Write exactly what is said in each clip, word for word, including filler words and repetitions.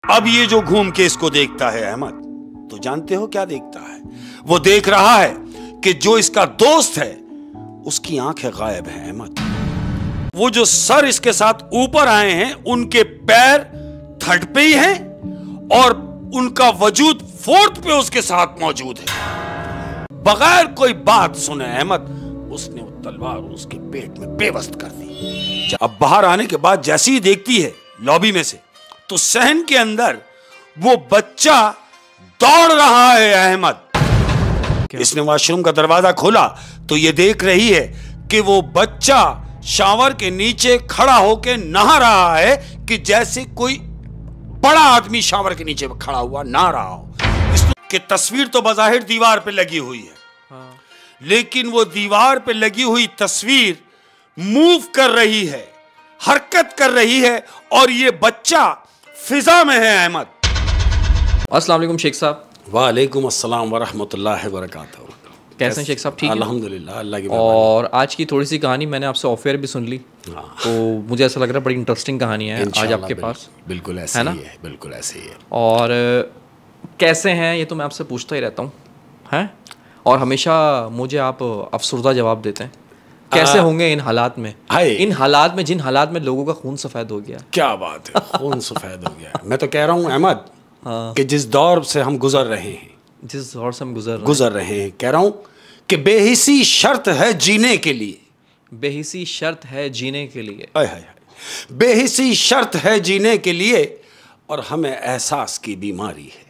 अब ये जो घूम के इसको देखता है अहमद, तो जानते हो क्या देखता है? वो देख रहा है कि जो इसका दोस्त है उसकी आंखें गायब है अहमद। वो जो सर इसके साथ ऊपर आए हैं उनके पैर थर्ड पे ही हैं और उनका वजूद फोर्थ पे उसके साथ मौजूद है। बगैर कोई बात सुने अहमद उसने वो तलवार उसके पेट में बेवस्त कर दी। अब बाहर आने के बाद जैसे ही देखती है लॉबी में से, तो सहन के अंदर वो बच्चा दौड़ रहा है अहमद। इसने वॉशरूम का दरवाजा खोला तो ये देख रही है कि वो बच्चा शावर के नीचे खड़ा होकर नहा रहा है कि जैसे कोई बड़ा आदमी शावर के नीचे खड़ा हुआ नहा रहा हो। इसकी तस्वीर तो बज़ाहिर दीवार पे लगी हुई है, हाँ। लेकिन वो दीवार पे लगी हुई तस्वीर मूव कर रही है, हरकत कर रही है और ये बच्चा फिजा में है अहमद। अस्सलाम वालेकुम शेख साहब। वालेकुम अस्सलाम व रहमतुल्लाहि व बरकातहू। कैसे हैं शेख साहब? ठीक है अल्हम्दुलिल्लाह, अल्लाह की। और आज की थोड़ी सी कहानी मैंने आपसे ऑफ एयर भी सुन ली, हाँ। तो मुझे ऐसा लग रहा है बड़ी इंटरेस्टिंग कहानी है आज आपके पास। बिल्कुल ऐसे ही है, बिल्कुल ऐसे ही है। और कैसे हैं ये तो मैं आपसे पूछता ही रहता हूँ, हैं? और हमेशा मुझे आप अफसरदा जवाब देते हैं। कैसे होंगे इन हालात में, इन हालात में जिन हालात में लोगों का खून सफ़ेद हो गया? क्या बात है, खून सफ़ेद हो गया। मैं तो कह रहा हूँ अहमद कि जिस दौर से हम गुजर रहे हैं जिस दौर से हम गुजर गुजर रहे हैं कह रहा हूँ कि बेहिसी शर्त है जीने के लिए। बेहिसी शर्त है जीने के लिए। आय हाय हाय। बेहिसी शर्त है जीने के लिए और हमें एहसास की बीमारी है।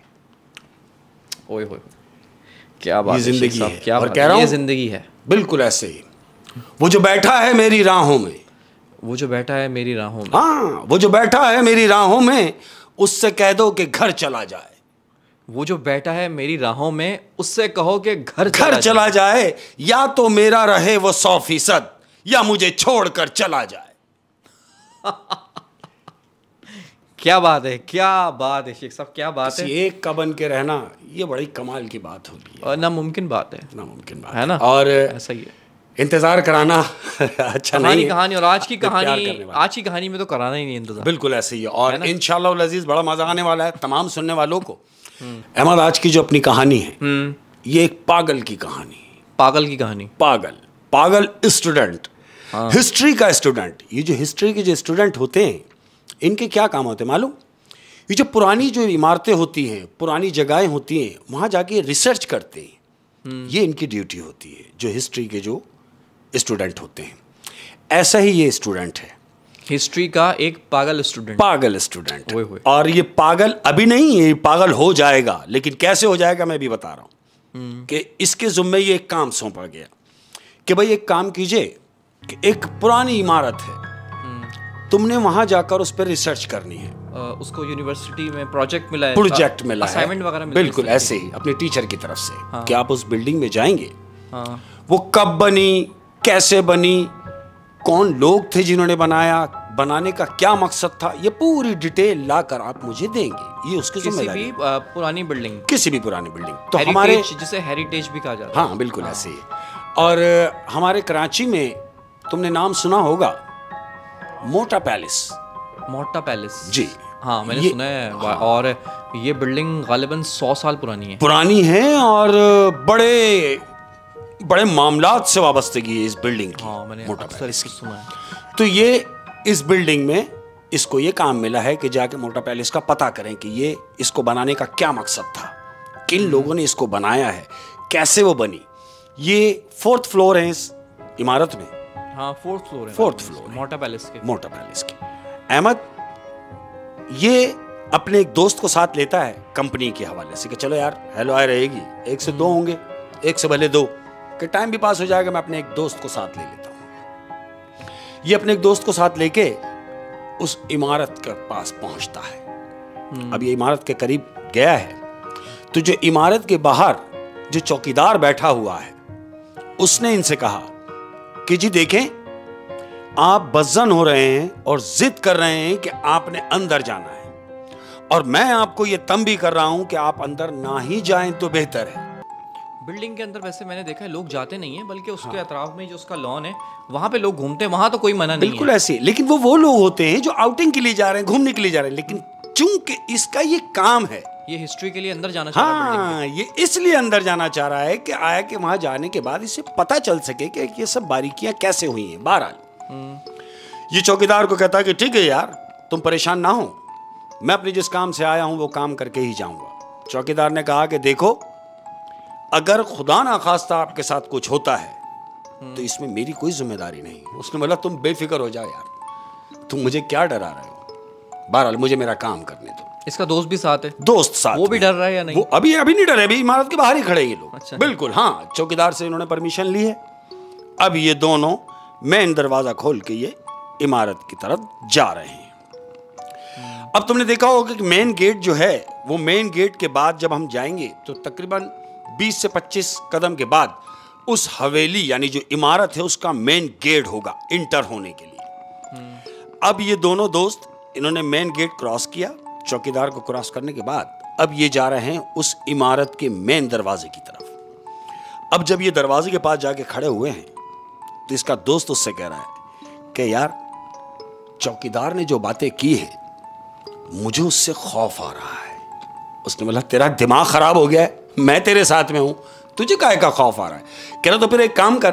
ओए होए, क्या बात है, जिंदगी है। क्या और कह रहा हूँ जिंदगी है। बिल्कुल ऐसे ही। वो जो बैठा है मेरी राहों में, वो जो बैठा है मेरी राहों में, हाँ, वो जो बैठा है मेरी राहों में, उससे कह दो कि घर चला जाए। वो जो बैठा है मेरी राहों में, उससे कहो कि घर घर चला, चला जाए। जाए या तो मेरा रहे वो सौ फीसद या मुझे छोड़कर चला जाए। क्या बात है, क्या बात है शेख साहब, क्या बात है। एक का बन के रहना ये बड़ी कमाल की बात होगी और नामुमकिन बात है, नामुमकिन बात है ना। और ऐसा ही है, इंतजार कराना अच्छा नहीं है। कहानी और आज की कहानी आज की कहानी में तो कराना ही नहीं इंतजार। बिल्कुल ऐसे ही है। और इंशाअल्लाह उल अज़ीज़ बड़ा मजा आने वाला है तमाम सुनने वालों को। अहमद, आज की जो अपनी कहानी है ये एक पागल की कहानी। पागल की कहानी। पागल पागल स्टूडेंट, हिस्ट्री का स्टूडेंट। ये जो हिस्ट्री के जो स्टूडेंट होते हैं इनके क्या काम होते हैं मालूम? ये जो पुरानी जो इमारतें होती हैं, पुरानी जगहें होती हैं, वहाँ जाके रिसर्च करते हैं। ये इनकी ड्यूटी होती है, जो हिस्ट्री के जो स्टूडेंट होते हैं। ऐसा ही ये स्टूडेंट है, हिस्ट्री का एक पागल स्टूडेंट। पागल स्टूडेंट। और ये पागल अभी नहीं, ये पागल हो जाएगा। लेकिन कैसे हो जाएगा मैं भी बता रहा हूँ कि इसके ज़ुम्मे ये एक काम सौंपा गया कि भाई एक काम कीजिए कि एक पुरानी इमारत है, तुमने वहां जाकर उस पर रिसर्च करनी है। आ, उसको यूनिवर्सिटी में प्रोजेक्ट मिला है, प्रोजेक्ट मिला है, असाइनमेंट वगैरह मिला। बिल्कुल ऐसे ही अपने टीचर की तरफ से। हाँ। कि आप उस बिल्डिंग में जाएंगे, हाँ। वो कब बनी, कैसे बनी, कौन लोग थे जिन्होंने बनाया, बनाने का क्या मकसद था, ये पूरी डिटेल लाकर आप मुझे देंगे। ये उसकी जिम्मेदारी है। किसी भी पुरानी बिल्डिंग, किसी भी पुरानी बिल्डिंग। तो हमारे जिसे हेरिटेज भी कहा जाता है। हाँ बिल्कुल ऐसे ही। और हमारे कराची में तुमने नाम सुना होगा मोटा पैलेस। मोटा पैलेस जी हाँ, मैंने सुना है। हाँ। और ये बिल्डिंग गालिबन सौ साल पुरानी है पुरानी है और बड़े बड़े मामलात से वाबस्तगी है इस बिल्डिंग की। हाँ, मैंने मोटा अक्सर पैलेस सुना है। तो ये इस बिल्डिंग में इसको ये काम मिला है कि जाके मोटा पैलेस का पता करें कि ये इसको बनाने का क्या मकसद था, किन लोगों ने इसको बनाया है, कैसे वो बनी। ये फोर्थ फ्लोर है इस इमारत में। हाँ, फोर्थ फ्लोर है। फोर्थ फ्लोर मोटा पैलेस के। मोटा पैलेस की। अहमद ये अपने एक दोस्त को साथ लेता है कंपनी के हवाले से कि चलो यार हेलो आए रहेगी, एक से दो होंगे, एक से भले दो, कि टाइम भी पास हो जाएगा, मैं अपने एक दोस्त को साथ ले लेता हूँ। ये अपने एक दोस्त को साथ लेके उस इमारत के पास पहुंचता है। अब ये इमारत के करीब गया है तो जो इमारत के बाहर जो चौकीदार बैठा हुआ है उसने इनसे कहा कि जी देखें, आप बज़्ज़न हो रहे हैं और जिद कर रहे हैं कि आपने अंदर जाना है, और मैं आपको यह तंबी कर रहा हूं कि आप अंदर ना ही जाएं तो बेहतर है। बिल्डिंग के अंदर वैसे मैंने देखा है लोग जाते नहीं हैं, बल्कि उसके अतराफ में जो उसका लॉन है वहां पे लोग घूमते हैं, वहां तो कोई मना नहीं है। बिल्कुल ऐसे। लेकिन वो वो लोग होते हैं जो आउटिंग के लिए जा रहे हैं, घूमने के लिए जा रहे हैं, लेकिन चूंकि इसका ये काम है, ये हिस्ट्री के लिए अंदर जाना चाह रहा है। हाँ, ये इसलिए अंदर जाना चाह रहा है कि आया कि वहां जाने के बाद इसे पता चल सके कि ये सब बारीकियां कैसे हुई हैं। बहरहाल ये चौकीदार को कहता है कि ठीक है यार, तुम परेशान ना हो, मैं अपने जिस काम से आया हूं वो काम करके ही जाऊंगा। चौकीदार ने कहा कि देखो, अगर खुदा ना खास्ता आपके साथ कुछ होता है तो इसमें मेरी कोई जिम्मेदारी नहीं। उसने बोला तुम बेफिक्र हो जाओ यार, तुम मुझे क्या डरा रहे हो, बहरहाल मुझे मेरा काम करने दो। इसका दोस्त भी साथ है? दोस्त साथ। वो भी डर रहा है या नहीं? वो अभी अभी नहीं डरे, अभी इमारत के बाहर ही खड़े हैं ये लोग। अच्छा। बिल्कुल हाँ, चौकीदार से इन्होंने परमिशन ली है। अब ये दोनों मेन दरवाजा खोल के ये इमारत की तरफ जा रहे हैं। अब तुमने देखा होगा कि मेन गेट जो है, वो मेन गेट के बाद जब हम जाएंगे तो तकरीबन बीस से पच्चीस कदम के बाद उस हवेली यानी जो इमारत है उसका मेन गेट होगा इंटर होने के लिए। अब ये दोनों दोस्त इन्होंने मेन गेट क्रॉस किया। चौकीदार को क्रॉस करने के बाद अब ये जा रहे हैं उस इमारत के मेन दरवाजे की तरफ। अब जब ये दरवाजे के पास जाके खड़े हुए हैं तो इसका दोस्त उससे कह रहा है कि यार, चौकीदार ने जो बातें की हैं मुझे उससे खौफ आ रहा है। उसने बोला तेरा दिमाग खराब हो गया है, मैं तेरे साथ में हूं, तुझे काहे का खौफ आ रहा है? कह रहा तो फिर एक काम कर,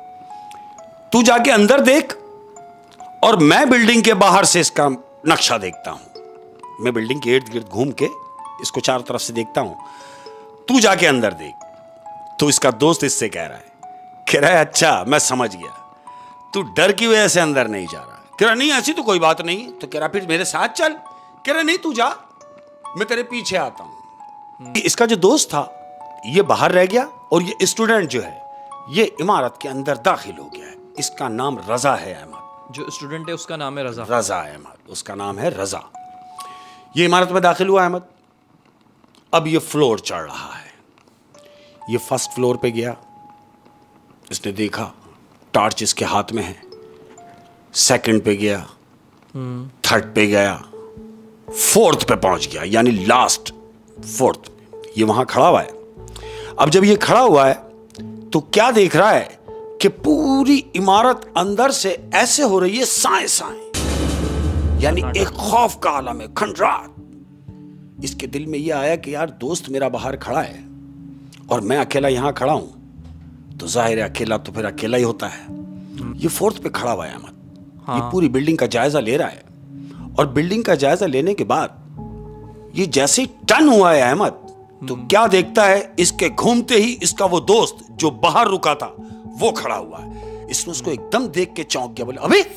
तू जाके अंदर देख और मैं बिल्डिंग के बाहर से इसका नक्शा देखता हूं। मैं बिल्डिंग के इर्द गिर्द घूम के इसको चारों तरफ से देखता हूं, तू जाके अंदर देख। तो इसका दोस्त इससे कह रहा है, कह रहा है अच्छा मैं समझ गया, तू डर की वजह से अंदर नहीं जा रहा। कह रहा नहीं ऐसी तो कोई बात नहीं। तो कह रहा फिर मेरे साथ चल। कह रहा नहीं तू जा, मैं तेरे पीछे आता हूं। इसका जो दोस्त था ये बाहर रह गया और ये स्टूडेंट जो है ये इमारत के अंदर दाखिल हो गया है। इसका नाम रजा है अहमद। जो स्टूडेंट है उसका नाम है रजा। रजा अहमद, उसका नाम है रजा। ये इमारत में दाखिल हुआ अहमद। अब ये फ्लोर चढ़ रहा है। ये फर्स्ट फ्लोर पे गया, इसने देखा टॉर्च इसके हाथ में है। सेकंड पे गया, थर्ड पे गया, फोर्थ पे पहुंच गया, यानी लास्ट फोर्थ। ये वहां खड़ा हुआ है। अब जब ये खड़ा हुआ है तो क्या देख रहा है कि पूरी इमारत अंदर से ऐसे हो रही है साए साए, यानी एक खौफ का आलम है, खंडरात। इसके दिल में यह आया कि यार दोस्त मेरा बाहर खड़ा है और मैं अकेला यहां खड़ा हूं, तो जाहिर है अकेला तो फिर अकेला ही होता है। ये फोर्थ पे खड़ा हुआ है अहमद। हाँ। ये पूरी बिल्डिंग का जायजा ले रहा है और बिल्डिंग का जायजा लेने के बाद ये जैसे ही टर्न हुआ है अहमद, तो क्या देखता है, इसके घूमते ही इसका वो दोस्त जो बाहर रुका था वो खड़ा हुआ है। इसने उसको एकदम देख के चौंक गया। बोले अबे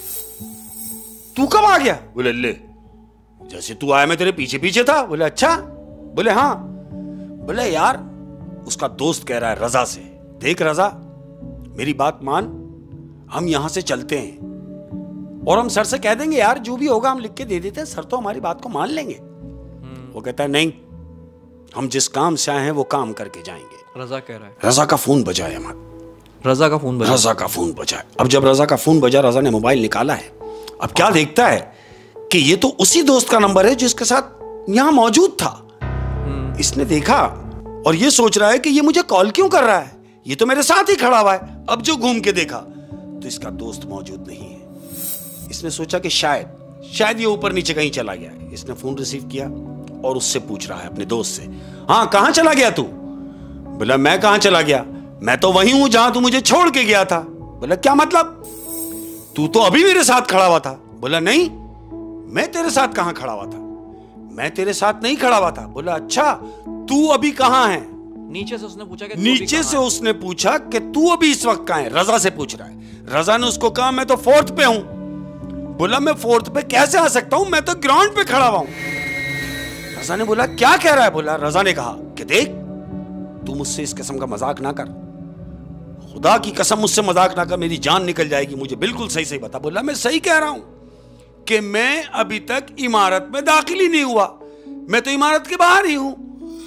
तू कब आ गया? बोले ले, जैसे तू आया मैं तेरे पीछे पीछे था। बोले अच्छा? बोले हाँ। बोले यार, उसका दोस्त कह रहा है रजा से, देख रजा मेरी बात मान, हम यहां से चलते हैं और हम सर से कह देंगे यार जो भी होगा हम लिख के दे देते हैं, सर तो हमारी बात को मान लेंगे। वो कहता है नहीं, हम जिस काम से आए हैं वो काम करके जाएंगे। रजा कह रहा है। रजा का फोन बजा है अहमद। रजा का फोन बजा रजा का फोन बजा है। अब जब रजा का फोन बजा, रजा ने मोबाइल निकाला है। अब क्या देखता है कि ये तो उसी दोस्त का नंबर है जिसके साथ यहां मौजूद था। इसने देखा और ये सोच रहा है कि ये मुझे कॉल क्यों कर रहा है, ये तो मेरे साथ ही खड़ा हुआ है। अब जो घूम के देखा तो इसका दोस्त मौजूद नहीं है। इसने सोचा कि शायद शायद ये ऊपर नीचे कहीं चला गया है। इसने फोन रिसीव किया और उससे पूछ रहा है अपने दोस्त से, हाँ कहां चला गया तू? बोला मैं कहां चला गया, मैं तो वहीं हूं जहां तू मुझे छोड़ के गया था। बोला क्या मतलब, तू तो अभी मेरे साथ खड़ा हुआ था। बोला नहीं, मैं तेरे साथ कहां खड़ा हुआ था, मैं तेरे साथ नहीं खड़ा हुआ था। बोला अच्छा, तू अभी कहां है? नीचे से उसने पूछा कि नीचे से उसने पूछा कि तू अभी इस वक्त कहां है? रजा से पूछ रहा है। रजा ने उसको कहा मैं तो फोर्थ पे हूं। बोला मैं फोर्थ पे कैसे आ सकता हूं, मैं तो ग्राउंड पे खड़ा हुआ हूं। रजा ने बोला क्या कह रहा है? बोला रजा ने कहा कि देख, तू मुझसे इस किस्म का मजाक ना कर, खुदा की कसम मुझसे मजाक ना कर, मेरी जान निकल जाएगी, मुझे बिल्कुल सही सही बता। बोला मैं सही कह रहा हूं कि मैं अभी तक इमारत में दाखिल ही नहीं हुआ, मैं तो इमारत के बाहर ही हूं।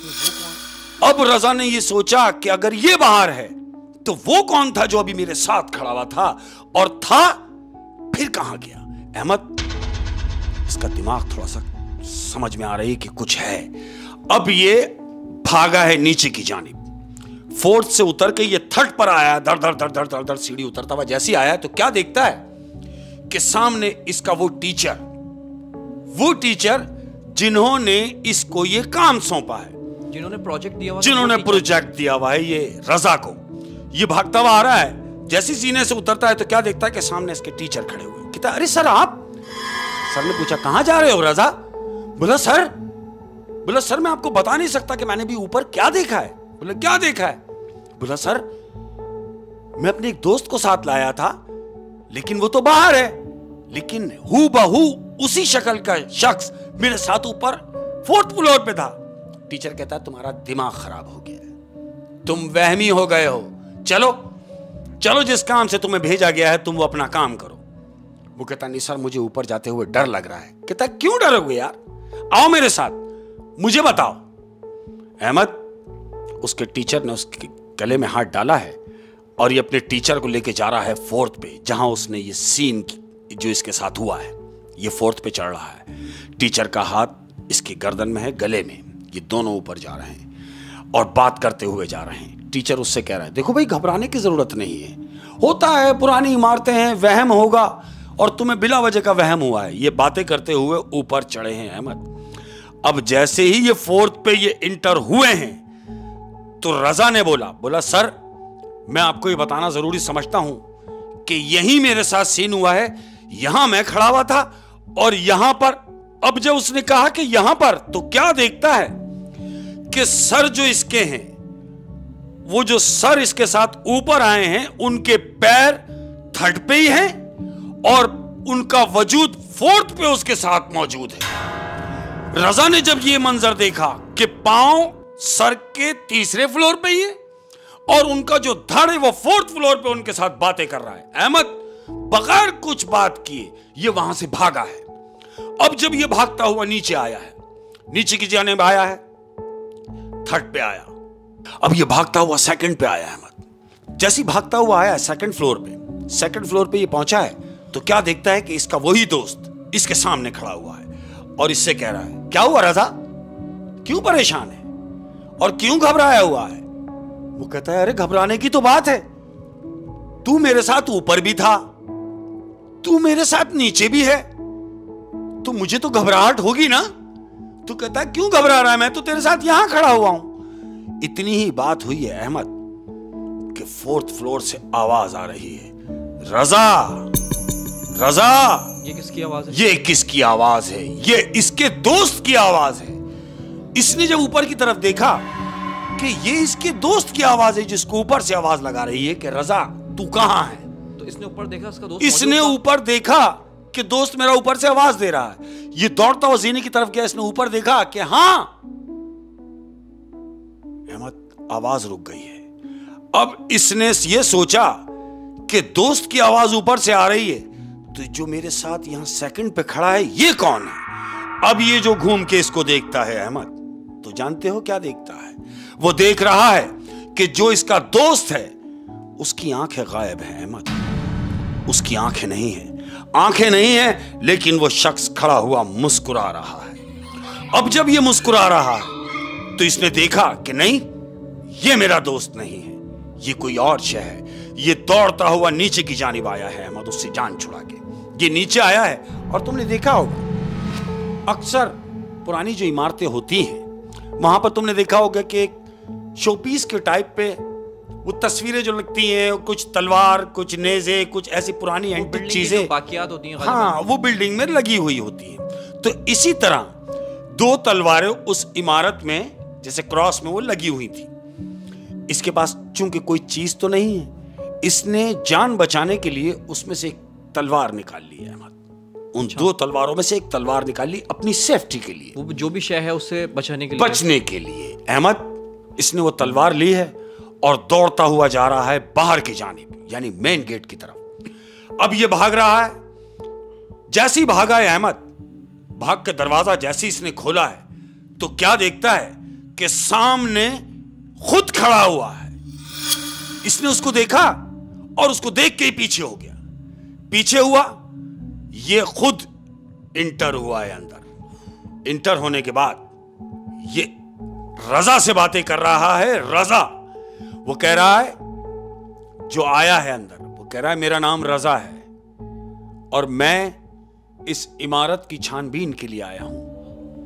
अब रजा ने यह सोचा कि अगर ये बाहर है तो वो कौन था जो अभी मेरे साथ खड़ा हुआ था, और था फिर कहां गया? अहमद, इसका दिमाग थोड़ा सा समझ में आ रही है कि कुछ है। अब ये भागा है नीचे की जानिब, फोर्थ से उतर के ये थर्ड पर आया, दर दर दर दर दर दर सीढ़ी उतरता हुआ। जैसे ही आया तो क्या देखता है कि सामने इसका वो टीचर वो टीचर जिन्होंने इसको ये काम सौंपा है, जिन्होंने प्रोजेक्ट दिया हुआ जिन्होंने प्रोजेक्ट दिया हुआ है ये रजा को। ये भागता हुआ आ रहा है, जैसे सीने से उतरता है तो क्या देखता है कि सामने इसके टीचर खड़े हुए। कहता अरे सर आप। सर ने पूछा कहां जा रहे हो रजा? बोला सर बोला सर मैं आपको बता नहीं सकता कि मैंने भी ऊपर क्या देखा है। बोला क्या देखा है? बोला सर मैं अपने एक दोस्त को साथ लाया था, लेकिन वो तो बाहर है, लेकिन हू बहू उसी शक्ल का शख्स मेरे साथ ऊपर फोर्थ फ्लोर पे था। टीचर कहता है तुम्हारा दिमाग खराब हो गया है, तुम वहमी हो गए हो, चलो चलो जिस काम से तुम्हें भेजा गया है तुम वो अपना काम करो। वो कहता नहीं सर मुझे ऊपर जाते हुए डर लग रहा है। कहता क्यों डरोगे यार, आओ मेरे साथ, मुझे बताओ। अहमद उसके टीचर ने उसके गले में हाथ डाला है और ये अपने टीचर को लेके जा रहा है फोर्थ पे, जहां उसने ये सीन जो इसके साथ हुआ है ये फोर्थ पे चढ़ रहा है। टीचर का हाथ इसके गर्दन में है, गले में, ये दोनों ऊपर जा रहे हैं और बात करते हुए जा रहे हैं। टीचर उससे कह रहा है देखो भाई घबराने की जरूरत नहीं है, होता है पुरानी इमारतें हैं, वहम होगा और तुम्हें बिला वजह का वहम हुआ है। ये बातें करते हुए ऊपर चढ़े हैं अहमद। अब जैसे ही ये फोर्थ पे ये इंटर हुए हैं तो रजा ने बोला बोला सर मैं आपको ये बताना जरूरी समझता हूं कि यही मेरे साथ सीन हुआ है, यहां मैं खड़ा हुआ था और यहां पर। अब जब उसने कहा कि यहां पर, तो क्या देखता है कि सर जो इसके हैं, वो जो सर इसके साथ ऊपर आए हैं उनके पैर थर्ड पे ही हैं और उनका वजूद फोर्थ पे उसके साथ मौजूद है। रजा ने जब ये मंजर देखा कि पांव सर के तीसरे फ्लोर पे ही है और उनका जो धड़ है वो फोर्थ फ्लोर पे उनके साथ बातें कर रहा है, अहमद बगैर कुछ बात किए ये वहां से भागा है। अब जब ये भागता हुआ नीचे आया है, नीचे की जाने में आया है, थर्ड पे आया, अब ये भागता हुआ सेकंड पे आया अहमद। जैसे भागता हुआ आया सेकंड फ्लोर पे, सेकंड फ्लोर पे ये पहुंचा है तो क्या देखता है कि इसका वही दोस्त इसके सामने खड़ा हुआ है और इससे कह रहा है क्या हुआ रजा, क्यों परेशान है और क्यों घबराया हुआ है? वो कहता है अरे घबराने की तो बात है, तू मेरे साथ ऊपर भी था, तू मेरे साथ नीचे भी है, तो मुझे तो घबराहट होगी ना। तू कहता है क्यों घबरा रहा है, मैं तो तेरे साथ यहां खड़ा हुआ हूं। इतनी ही बात हुई है अहमद कि फोर्थ फ्लोर से आवाज आ रही है, रजा रजा। ये किसकी आवाज है? ये किसकी आवाज है? ये इसके दोस्त की आवाज है। इसने जब ऊपर की तरफ देखा कि ये इसके दोस्त की आवाज है जिसको ऊपर से आवाज लगा रही है कि रजा तू कहां है। तो इसने ऊपर देखा, उसका दोस्त इसने ऊपर देखा कि दोस्त मेरा ऊपर से आवाज दे रहा है। ये दौड़ता हुआ जीने की तरफ गया, इसने ऊपर देखा कि हां, अहमद आवाज रुक गई है। अब इसने ये सोचा कि दोस्त की आवाज ऊपर से आ रही है तो जो मेरे साथ यहां सेकंड पे खड़ा है ये कौन है। अब ये जो घूम के इसको देखता है अहमद, तो जानते हो क्या देखता है? वो देख रहा है कि जो इसका दोस्त है उसकी आंखें गायब है अहमद, उसकी आंखें नहीं है, आंखें नहीं है, लेकिन वो शख्स खड़ा हुआ मुस्कुरा रहा है। अब जब ये मुस्कुरा रहा है तो इसने देखा कि नहीं ये मेरा दोस्त नहीं है, ये कोई और शय है। ये दौड़ता हुआ नीचे की जानिब आया है अहमद, उससे जान छुड़ा के ये नीचे आया है। और तुमने देखा होगा अक्सर पुरानी जो इमारतें होती हैं वहां पर तुमने देखा होगा कि एक शोपीस के टाइप पे वो तस्वीरें जो लगती हैं, कुछ तलवार, कुछ नेज़े, कुछ ऐसी पुरानी एंटीक चीजें बाकियात होती हैं, हाँ वो बिल्डिंग में लगी हुई होती है। तो इसी तरह दो तलवारें उस इमारत में जैसे क्रॉस में वो लगी हुई थी। इसके पास चूंकि कोई चीज तो नहीं है, इसने जान बचाने के लिए उसमें से एक तलवार निकाल ली है अहमद। उन दो तलवारों में से एक तलवार निकाल ली अपनी सेफ्टी के लिए, वो जो भी शय है उससे बचने के लिए बचने के लिए अहमद इसने वो तलवार ली है और दौड़ता हुआ जा रहा है बाहर की जानिब, यानी मेन गेट की तरफ। अब ये भाग रहा है, जैसे ही भागा है अहमद, भाग के दरवाजा जैसे इसने खोला है तो क्या देखता है कि सामने खुद खड़ा हुआ है। इसने उसको देखा और उसको देख के ही पीछे हो गया। पीछे हुआ, ये खुद इंटर हुआ है अंदर। इंटर होने के बाद ये रजा से बातें कर रहा है। रजा वो कह रहा है, जो आया है अंदर वो कह रहा है मेरा नाम रजा है और मैं इस इमारत की छानबीन के लिए आया हूं।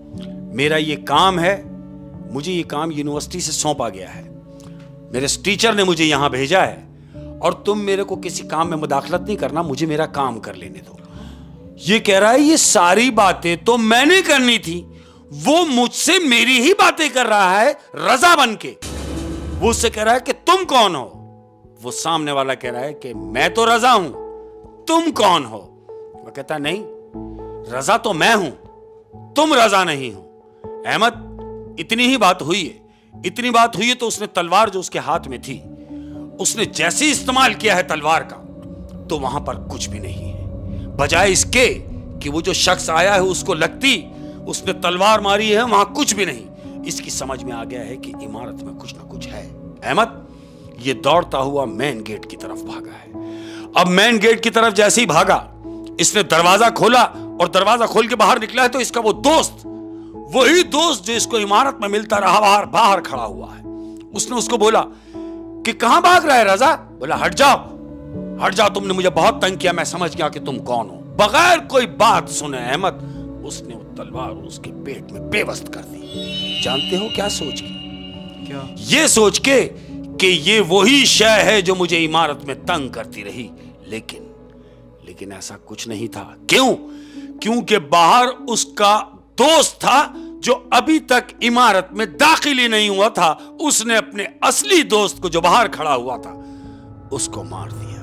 मेरा ये काम है, मुझे ये काम यूनिवर्सिटी से सौंपा गया है, मेरे टीचर ने मुझे यहां भेजा है, और तुम मेरे को किसी काम में मुदाखलत नहीं करना, मुझे मेरा काम कर लेने दो। ये कह रहा है ये सारी बातें तो मैंने करनी थी, वो मुझसे मेरी ही बातें कर रहा है रजा बन के। वो उससे कह रहा है कि तुम कौन हो? वो सामने वाला कह रहा है कि मैं तो रजा हूं, तुम कौन हो? वो कहता नहीं, रजा तो मैं हूं, तुम रजा नहीं हो। अहमद, इतनी ही बात हुई है, इतनी बात हुई है तो उसने तलवार जो उसके हाथ में थी, उसने जैसे ही इस्तेमाल किया है तलवार का, तो वहां पर कुछ भी नहीं है। बजाय इसके कि वो जो शख्स आया है उसको लगती, उसने तलवार मारी है, वहां कुछ भी नहीं। इसकी समझ में आ गया है कि इमारत में कुछ ना कुछ है। अहमद, ये दौड़ता हुआ मेन गेट की तरफ भागा है। अब मेन गेट की तरफ जैसे ही भागा, इसने दरवाजा खोला और दरवाजा खोल के बाहर निकला है तो इसका वो दोस्त, वही दोस्त जो इसको इमारत में मिलता रहा, बाहर बाहर खड़ा हुआ है। उसने उसको बोला कि कहां भाग रहा है रजा? बोला हट जाओ, हट जाओ, तुमने मुझे बहुत तंग किया, मैं समझ गया कि तुम कौन हो। बगैर कोई बात सुने अहमद, उसने वो तलवार उसके पेट में बेबस्त कर दी। जानते हो क्या सोच के? क्या? ये सोच के कि ये वही शय है जो मुझे इमारत में तंग करती रही। लेकिन लेकिन ऐसा कुछ नहीं था। क्यों? क्योंकि बाहर उसका दोस्त था जो अभी तक इमारत में दाखिल ही नहीं हुआ था। उसने अपने असली दोस्त को जो बाहर खड़ा हुआ था उसको मार दिया।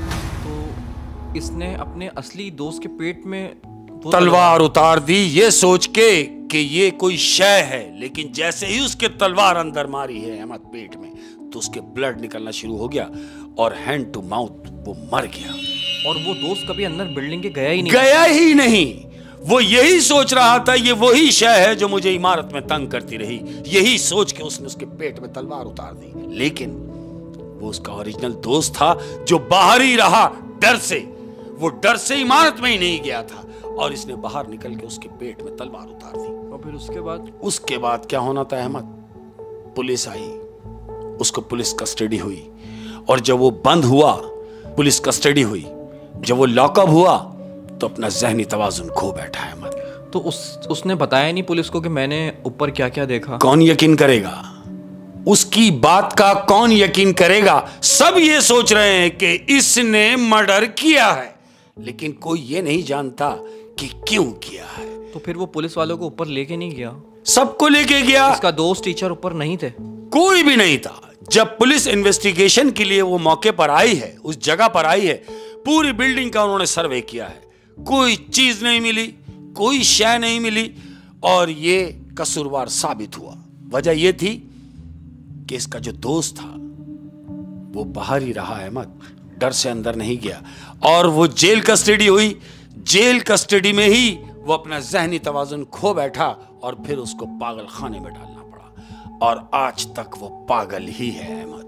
तो इसने अपने असली दोस्त के पेट में तलवार उतार दी, ये सोच के कि ये कोई शय है। लेकिन जैसे ही उसके तलवार अंदर मारी है अहमद पेट में, तो उसके ब्लड निकलना शुरू हो गया और हैंड टू माउथ वो मर गया। और वो दोस्त कभी अंदर बिल्डिंग के गया ही नहीं गया ही नहीं। वो यही सोच रहा था ये वही शय है जो मुझे इमारत में तंग करती रही। यही सोच के उसने उसके पेट में तलवार उतार दी। लेकिन वो उसका ओरिजिनल दोस्त था जो बाहर ही रहा डर से। वो डर से इमारत में ही नहीं गया था और इसने बाहर निकल के उसके पेट में तलवार उतार दी। और फिर उसके बाद उसके बाद क्या होना था अहमद? पुलिस आई, उसको पुलिस कस्टडी हुई, और जब वो बंद हुआ, पुलिस कस्टडी हुई, जब वो लॉकअप हुआ तो अपना जहनी तवाजुन खो बैठा है अहमद। तो उस उसने बताया नहीं पुलिस को कि मैंने ऊपर क्या क्या देखा? कौन यकीन करेगा? उसकी बात का कौन यकीन करेगा? सब ये सोच रहे हैं कि इसने मर्डर किया है, लेकिन कोई ये नहीं जानता कि क्यों किया है। तो फिर वो पुलिस वालों को ऊपर लेके नहीं गया? सबको लेके गया। इसका दोस्त टीचर ऊपर नहीं थे? कोई भी नहीं था। जब पुलिस इन्वेस्टिगेशन के लिए वो मौके पर आई है, उस जगह पर आई है, पूरी बिल्डिंग का उन्होंने सर्वे किया है, कोई चीज नहीं मिली, कोई शय नहीं मिली, और ये कसूरवार साबित हुआ। वजह यह थी कि इसका जो दोस्त था वो बाहर ही रहा अहमद, डर से अंदर नहीं गया, और वो जेल कस्टडी हुई। जेल कस्टडी में ही वो अपना जहनी तवाजुन खो बैठा और फिर उसको पागल खाने में डालना पड़ा, और आज तक वो पागल ही है अहमद।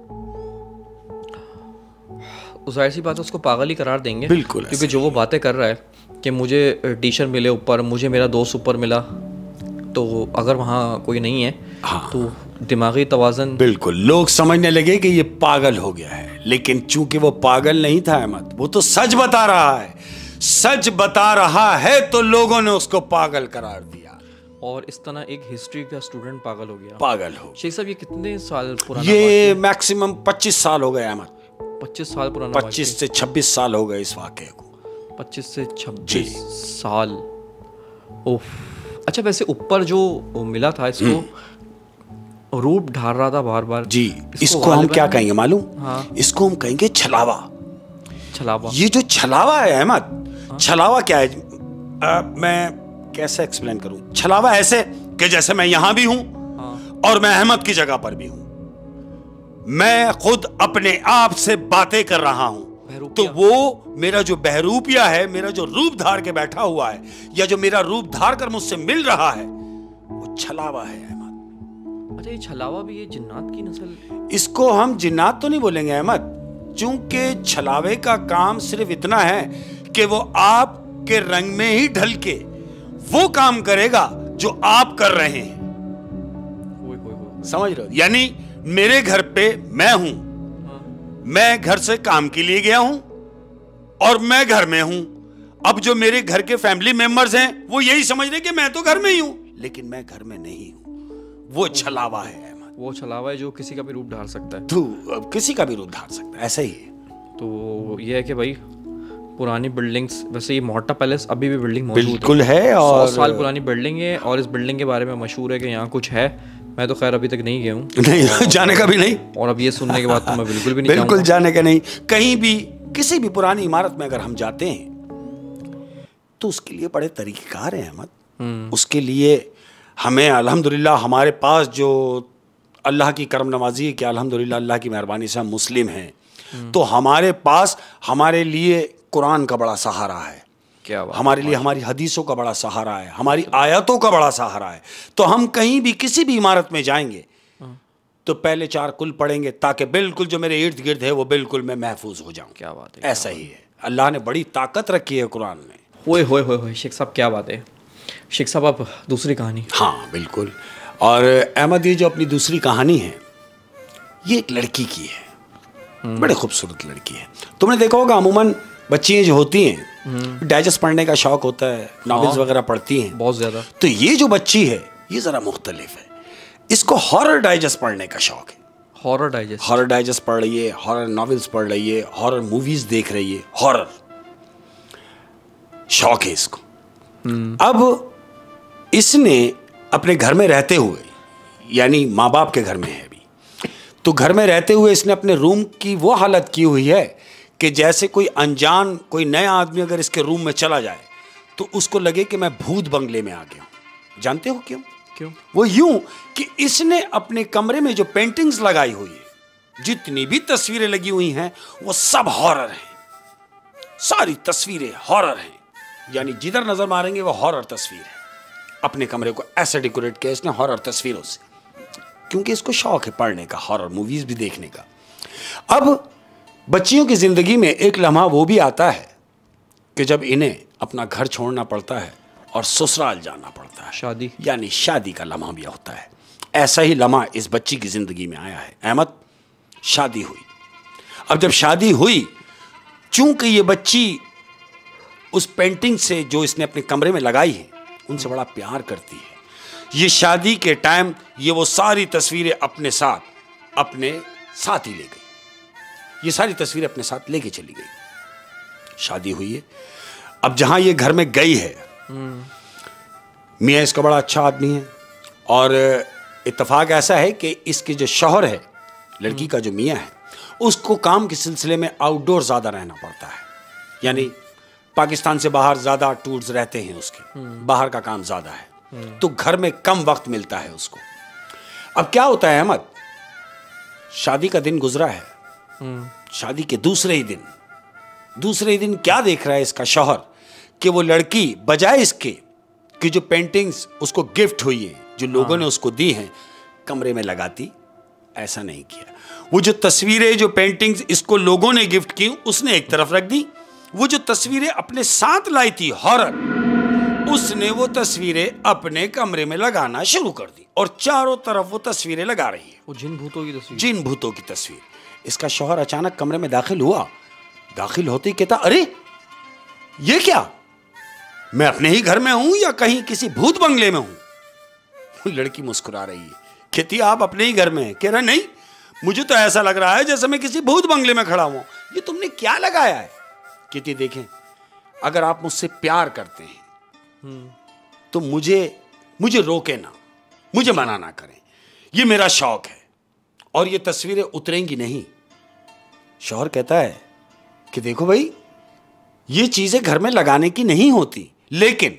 जाहिर सी बात है उसको पागल ही करार देंगे, बिल्कुल, क्योंकि जो वो बातें कर रहा है कि मुझे टीचर मिले ऊपर, मुझे मेरा दोस्त ऊपर मिला, तो अगर वहाँ कोई नहीं है हाँ। तो दिमागी तवाज़न, बिल्कुल, लोग समझने लगे कि ये पागल हो गया है। लेकिन चूंकि वो पागल नहीं था अहमद, वो तो सच बता रहा है। सच बता रहा है तो लोगों ने उसको पागल करार दिया, और इस तरह एक हिस्ट्री का स्टूडेंट पागल हो गया। पागल हो शेख साहब, ये कितने साल पुराना? ये मैक्सिमम पच्चीस साल हो गए अहमद। पच्चीस साल पुराना? पच्चीस से छब्बीस साल हो गए इस वाकये को। पच्चीस से छब्बीस साल। ओह, अच्छा, वैसे ऊपर जो मिला था इसको रूप ढाल रहा था बार बार जी। इसको, इसको हम क्या कहेंगे मालूम? हाँ। इसको हम कहेंगे छलावा। छलावा? ये जो छलावा है अहमद, हाँ? छलावा क्या है? आ, मैं कैसे एक्सप्लेन करूं? छलावा ऐसे कि जैसे मैं यहां भी हूं हाँ। और मैं अहमद की जगह पर भी हूं, मैं खुद अपने आप से बातें कर रहा हूं, तो वो मेरा जो बहरूपिया है, मेरा जो रूप धार के बैठा हुआ है, या जो मेरा रूप धार कर मुझसे मिल रहा है, वो छलावा है अहमद। अच्छा, ये छलावा भी ये जिन्नात की नस्ल? इसको हम जिन्नात तो नहीं बोलेंगे अहमद, चूंकि छलावे का काम सिर्फ इतना है कि वो आपके रंग में ही ढल के वो काम करेगा जो आप कर रहे हैं। वो, वो, वो। समझ रहे हो? यानी मेरे घर पे मैं हूं, मैं घर से काम के लिए गया हूं और मैं घर में हूं। अब जो मेरे घर के फैमिली मेंबर्स हैं वो यही समझ रहे कि मैं तो घर में ही हूं, लेकिन मैं घर में नहीं हूँ। वो छलावा है अहमद, वो छलावा है जो किसी का भी रूप धार सकता है। तू किसी का भी रूप धार सकता है, ऐसा ही है। तो ये है कि भाई पुरानी बिल्डिंग्स, वैसे ये मोहट्टा पैलेस अभी भी बिल्डिंग मौजूद बिल्कुल है और सौ साल पुरानी बिल्डिंग है। और इस बिल्डिंग के बारे में मशहूर है कि यहाँ कुछ है। मैं तो खैर अभी तक नहीं गया हूँ, नहीं जाने का भी नहीं। और अब ये सुनने के बाद तो मैं बिल्कुल भी नहीं बिल्कुल जाने का नहीं। कहीं भी किसी भी पुरानी इमारत में अगर हम जाते हैं तो उसके लिए बड़े तरीकेकार हैं अहमद। उसके लिए हमें अल्हम्दुलिल्लाह हमारे पास जो अल्लाह की करम नवाजी है कि अल्हम्दुलिल्लाह अल्लाह की मेहरबानी से हम मुस्लिम हैं, तो हमारे पास हमारे लिए कुरान का बड़ा सहारा है। क्या बात, हमारे लिए हमारी हदीसों का बड़ा सहारा है, हमारी आयतों का बड़ा सहारा है। तो हम कहीं भी किसी भी इमारत में जाएंगे तो पहले चार कुल पढ़ेंगे ताकि बिल्कुल जो मेरे इर्द गिर्द है वो बिल्कुल मैं महफूज हो जाऊं। क्या बात है, ऐसा ही है। अल्लाह ने बड़ी ताकत रखी है कुरान में। ओए होए होए होए शेख साहब, क्या बात है शेख साहब। आप दूसरी कहानी। हाँ बिल्कुल। और अहमद ये जो अपनी दूसरी कहानी है ये एक लड़की की है, बड़े खूबसूरत लड़की है। तुमने देखा होगा अमूमन बच्चियाँ जो होती हैं डाइजेस्ट पढ़ने का शौक होता है, नॉवेल्स वगैरह पढ़ती हैं बहुत ज़्यादा। तो ये जो बच्ची है ये ज़रा मुख्तलिफ है, इसको हॉरर डाइजेस्ट पढ़ने का शौक है। हॉरर डाइजेस्ट हॉरर डाइजेस्ट पढ़ रही है, हॉरर नॉवेल्स पढ़ रही है, हॉरर मूवीज देख रही है, हॉरर शौक है इसको। अब इसने अपने घर में रहते हुए, यानी माँ बाप के घर में है अभी, तो घर में रहते हुए इसने अपने रूम की वो हालत की हुई है कि जैसे कोई अनजान कोई नया आदमी अगर इसके रूम में चला जाए तो उसको लगे कि मैं भूत बंगले में आ गया हूं। जानते हो क्यों? क्यों? वो यूं कि इसने अपने कमरे में जो पेंटिंग्स लगाई हुई है, जितनी भी तस्वीरें लगी हुई हैं वो सब हॉरर हैं। सारी तस्वीरें हॉरर हैं, यानी जिधर नजर मारेंगे वो हॉरर तस्वीर है। अपने कमरे को ऐसे डेकोरेट किया इसने हॉरर तस्वीरों से, क्योंकि इसको शौक है पढ़ने का, हॉरर मूवीज भी देखने का। अब बच्चियों की जिंदगी में एक लम्हा वो भी आता है कि जब इन्हें अपना घर छोड़ना पड़ता है और ससुराल जाना पड़ता है, शादी, यानी शादी का लम्हा भी होता है। ऐसा ही लम्हा इस बच्ची की जिंदगी में आया है अहमद। शादी हुई। अब जब शादी हुई, चूंकि ये बच्ची उस पेंटिंग से जो इसने अपने कमरे में लगाई है उनसे बड़ा प्यार करती है, ये शादी के टाइम ये वो सारी तस्वीरें अपने साथ अपने साथ ही ले गई। ये सारी तस्वीरें अपने साथ लेके चली गई। शादी हुई है। अब जहां ये घर में गई है, मियाँ इसका बड़ा अच्छा आदमी है और इत्तेफाक ऐसा है कि इसके जो शौहर है, लड़की का जो मियाँ है, उसको काम के सिलसिले में आउटडोर ज़्यादा रहना पड़ता है। यानी पाकिस्तान से बाहर ज़्यादा टूर्स रहते हैं उसके, बाहर का काम ज़्यादा है, तो घर में कम वक्त मिलता है उसको। अब क्या होता है अहमद, शादी का दिन गुजरा है, शादी के दूसरे ही दिन दूसरे ही दिन क्या देख रहा है इसका शौहर कि वो लड़की बजाय इसके कि जो पेंटिंग्स उसको गिफ्ट हुई है, जो लोगों ने उसको दी हैं, कमरे में लगाती। ऐसा नहीं किया। वो जो तस्वीरें, जो पेंटिंग्स इसको लोगों ने गिफ्ट की, उसने एक तरफ रख दी। वो जो तस्वीरें अपने साथ लाई थी हॉरर, उसने वो तस्वीरें अपने कमरे में लगाना शुरू कर दी और चारों तरफ वो तस्वीरें लगा रही है। वो जिन भूतों की तस्वीर, जिन भूतों की तस्वीर। इसका शौहर अचानक कमरे में दाखिल हुआ। दाखिल होते ही कहता, अरे ये क्या, मैं अपने ही घर में हूं या कहीं किसी भूत बंगले में हूं? लड़की मुस्कुरा रही है, कहती आप अपने ही घर में हैं। कह रहा नहीं, मुझे तो ऐसा लग रहा है जैसे मैं किसी भूत बंगले में खड़ा हूं। ये तुमने क्या लगाया है? कहती देखें, अगर आप मुझसे प्यार करते हैं तो मुझे मुझे रोके ना, मुझे मना ना करें, ये मेरा शौक है और ये तस्वीरें उतरेंगी नहीं। शौहर कहता है कि देखो भाई, ये चीजें घर में लगाने की नहीं होती, लेकिन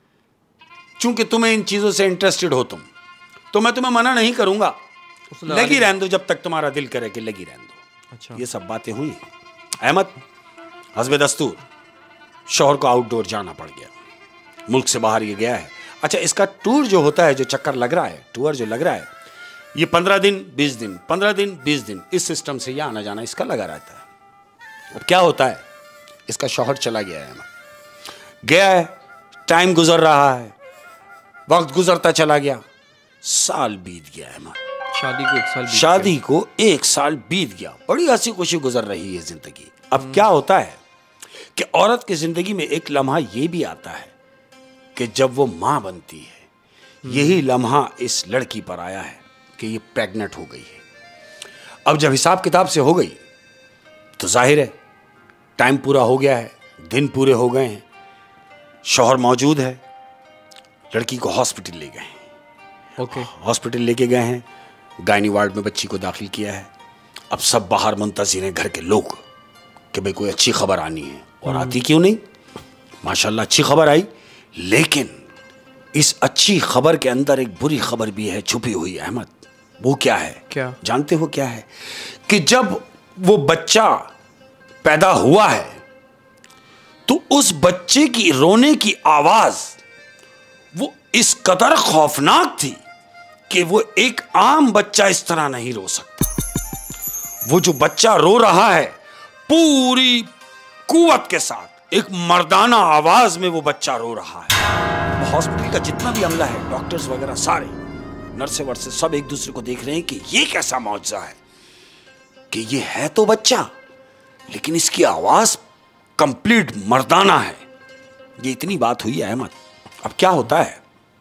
चूंकि तुम्हें इन चीजों से इंटरेस्टेड हो तुम, तो मैं तुम्हें मना नहीं करूंगा, लगी रहने दो जब तक तुम्हारा दिल करे कि लगी रहने दो। अच्छा। ये सब बातें हुई। अहमद हस्बे दस्तूर शौहर को आउटडोर जाना पड़ गया, मुल्क से बाहर ये गया है। अच्छा, इसका टूर जो होता है, जो चक्कर लग रहा है, टूर जो लग रहा है, ये पंद्रह दिन बीस दिन पंद्रह दिन बीस दिन इस सिस्टम से ये आना जाना इसका लगा रहता है। अब क्या होता है, इसका शौहर चला गया है, गया है, टाइम गुजर रहा है, वक्त गुजरता चला गया, साल बीत गया है। शादी को एक साल बीत शादी को एक साल बीत गया, बड़ी हंसी खुशी गुजर रही है जिंदगी। अब क्या होता है कि औरत की जिंदगी में एक लम्हा ये भी आता है कि जब वो मां बनती है, यही लम्हा इस लड़की पर आया है कि ये प्रेग्नेंट हो गई है। अब जब हिसाब किताब से हो गई तो जाहिर है टाइम पूरा हो गया है, दिन पूरे हो गए हैं, शौहर मौजूद है, लड़की को हॉस्पिटल ले गए हैं। ओके हॉस्पिटल लेके गए हैं, गायनी वार्ड में बच्ची को दाखिल किया है। अब सब बाहर मुंतज़िर हैं घर के लोग कि भाई कोई अच्छी खबर आनी है, और आती क्यों नहीं, माशाल्लाह अच्छी खबर आई। लेकिन इस अच्छी खबर के अंदर एक बुरी खबर भी है छुपी हुई अहमद। वो क्या है? क्या जानते हो क्या है? कि जब वो बच्चा पैदा हुआ है तो उस बच्चे की रोने की आवाज वो इस कदर खौफनाक थी कि वो एक आम बच्चा इस तरह नहीं रो सकता। वो जो बच्चा रो रहा है पूरी कुव्वत के साथ, एक मर्दाना आवाज में वो बच्चा रो रहा है। हॉस्पिटल का जितना भी अमला है, डॉक्टर्स वगैरह सारे, नर्से वर्से सब एक दूसरे को देख रहे हैं कि ये कैसा मौजज़ा है कि ये है तो बच्चा लेकिन इसकी आवाज कंप्लीट मर्दाना है। ये इतनी बात हुई है अहमद। अब क्या होता है,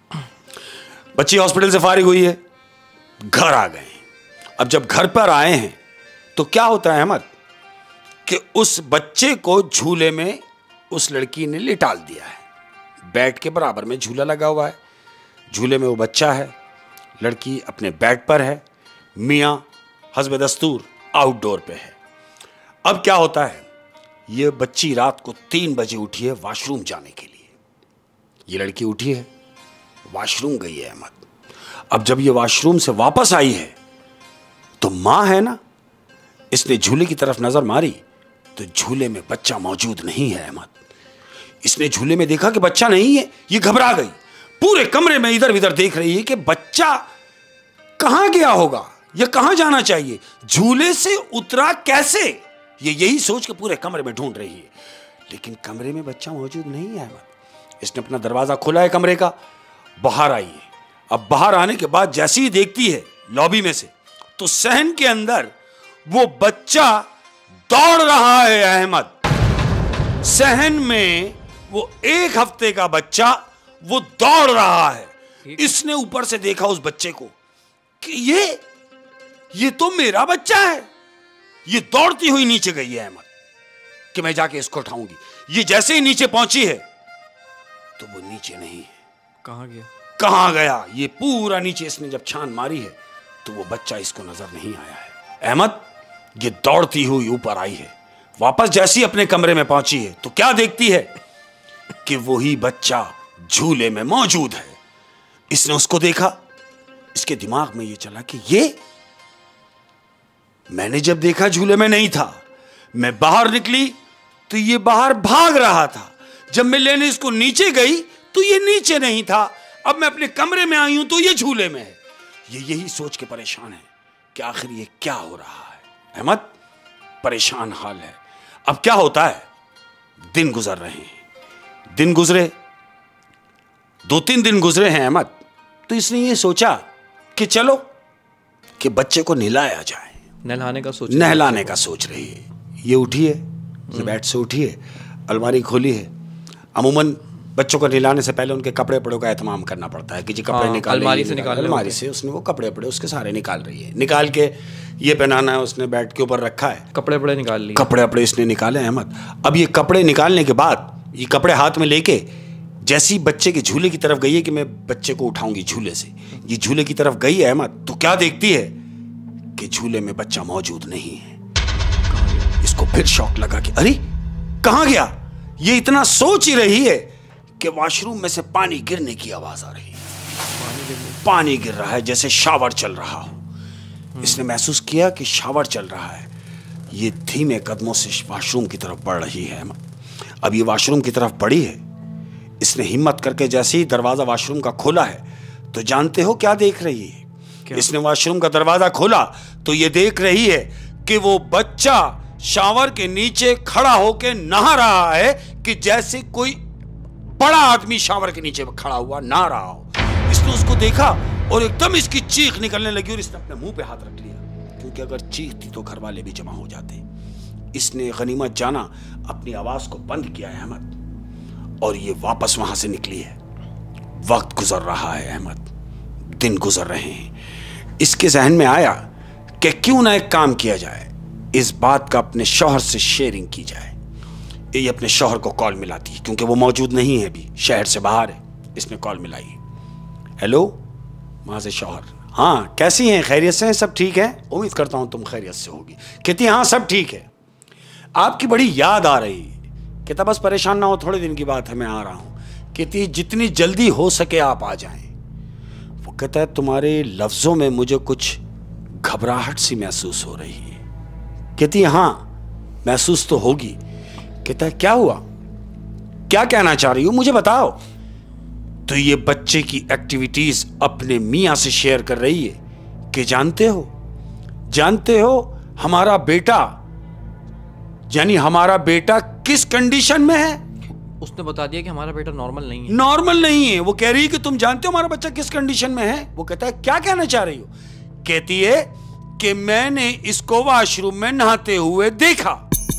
बच्ची हॉस्पिटल से फारिग हुई है, घर आ गए। अब जब घर पर आए हैं तो क्या होता है अहमद कि उस बच्चे को झूले में उस लड़की ने लिटाल दिया है। बेड के बराबर में झूला लगा हुआ है, झूले में वो बच्चा है, लड़की अपने बेड पर है, मियाँ हस्ब दस्तूर आउटडोर पे है। अब क्या होता है, ये बच्ची रात को तीन बजे उठी है वॉशरूम जाने के लिए। ये लड़की उठी है, वॉशरूम गई है अहमद। अब जब ये वॉशरूम से वापस आई है तो माँ है ना, इसने झूले की तरफ नजर मारी तो झूले में बच्चा मौजूद नहीं है अहमद। इसने झूले में देखा कि बच्चा नहीं है, ये घबरा गई, पूरे कमरे में इधर उधर देख रही है कि बच्चा कहां गया होगा या कहां जाना चाहिए, झूले से उतरा कैसे, ये यही सोच के पूरे कमरे में ढूंढ रही है। लेकिन कमरे में बच्चा मौजूद नहीं है अहमद। इसने अपना दरवाजा खोला है कमरे का, बाहर आई है। अब बाहर आने के बाद जैसे ही देखती है लॉबी में से तो सहन के अंदर वो बच्चा दौड़ रहा है अहमद। सहन में वो एक हफ्ते का बच्चा वो दौड़ रहा है। इसने ऊपर से देखा उस बच्चे को कि ये ये तो मेरा बच्चा है। ये दौड़ती हुई नीचे गई है अहमद कि मैं जाके इसको उठाऊंगी। ये जैसे ही नीचे पहुंची है तो वो नीचे नहीं है। कहां गया कहां गया ये पूरा नीचे इसने जब छान मारी है तो वो बच्चा इसको नजर नहीं आया है अहमद। ये दौड़ती हुई ऊपर आई है, वापस जैसी अपने कमरे में पहुंची है तो क्या देखती है कि वही बच्चा झूले में मौजूद है। इसने उसको देखा, इसके दिमाग में ये चला कि ये मैंने जब देखा झूले में नहीं था, मैं बाहर निकली तो ये बाहर भाग रहा था, जब मैं लेने इसको नीचे गई तो ये नीचे नहीं था, अब मैं अपने कमरे में आई हूं तो ये झूले में है। ये यही सोच के परेशान है कि आखिर ये क्या हो रहा है अहमद। परेशान हाल है। अब क्या होता है, दिन गुजर रहे हैं, दिन गुजरे दो तीन दिन गुजरे हैं अहमद, तो इसने ये सोचा कि चलो कि बच्चे को नहलाया जाए। नहलाने का सोच नहलाने का सोच रही है। ये उठी है, बेड से उठी है, अलमारी खोली है। अमूमन बच्चों को नहलाने से पहले उनके कपड़े पड़ों का एहतमाम करना पड़ता है कि जी कपड़े निकाल, अलमारी से निकाल, अलमारी से उसने वो कपड़े पड़े उसके सारे निकाल रही है। निकाल के ये पहनाना है, उसने बेड के ऊपर रखा है, कपड़े पड़े निकाल लिए, कपड़े अपड़े इसने निकाले अहमद। अब ये कपड़े निकालने के बाद ये कपड़े हाथ में लेके जैसी बच्चे के झूले की तरफ गई है कि मैं बच्चे को उठाऊंगी झूले से, ये झूले की तरफ गई है अहमद, तो क्या देखती है कि झूले में बच्चा मौजूद नहीं है। इसको फिर शौक लगा कि अरे कहां गया। ये इतना सोच ही रही है कि वॉशरूम में से पानी गिरने की आवाज आ रही है। पानी गिर रहा है जैसे शावर चल रहा हो। इसने महसूस किया कि शावर चल रहा है। ये धीमे कदमों से वॉशरूम की तरफ बढ़ रही है। अब ये वॉशरूम की तरफ बढ़ी है। इसने हिम्मत करके जैसे ही दरवाजा वॉशरूम का खोला है तो जानते हो क्या देख रही है? क्या? इसने वॉशरूम का दरवाजा खोला तो ये देख रही है कि वो बच्चा शावर के नीचे खड़ा होकर नहा रहा है कि जैसे कोई बड़ा आदमी शावर के नीचे खड़ा हुआ नहा रहा हो। इसने उसको देखा और एकदम इसकी चीख निकलने लगी और इसने अपने मुंह पे हाथ रख लिया, क्योंकि अगर चीखती तो घर वाले भी जमा हो जाते। इसने गनीमत जाना अपनी आवाज को बंद किया है अहमद और ये वापस वहां से निकली है। वक्त गुजर रहा है अहमद, दिन गुजर रहे हैं। इसके जहन में आया कि क्यों ना एक काम किया जाए, इस बात का अपने शौहर से शेयरिंग की जाए। ये अपने शौहर को कॉल मिलाती है क्योंकि वो मौजूद नहीं है, अभी शहर से बाहर है। इसने कॉल मिलाई। हेलो, वहां से शौहर, हाँ कैसी हैं, खैरियत से हैं, सब ठीक है? उम्मीद करता हूं तुम खैरियत से होगी। कहती हाँ सब ठीक है, आपकी बड़ी याद आ रही है। कहता बस परेशान ना हो, थोड़े दिन की बात है, मैं आ रहा हूं। कहती जितनी जल्दी हो सके आप आ जाएं। वो कहता है तुम्हारे लफ्जों में मुझे कुछ घबराहट सी महसूस हो रही है। कहती है हाँ महसूस तो होगी। कहता है क्या हुआ, क्या कहना चाह रही हो, मुझे बताओ। तो ये बच्चे की एक्टिविटीज अपने मियां से शेयर कर रही है कि जानते हो जानते हो हमारा बेटा, यानी हमारा बेटा किस कंडीशन में है। उसने बता दिया कि हमारा बेटा नॉर्मल नहीं है। नॉर्मल नहीं है। वो कह रही है कि तुम जानते हो हमारा बच्चा किस कंडीशन में है। वो कहता है क्या कहना चाह रही हो। कहती है कि मैंने इसको वॉशरूम में नहाते हुए देखा,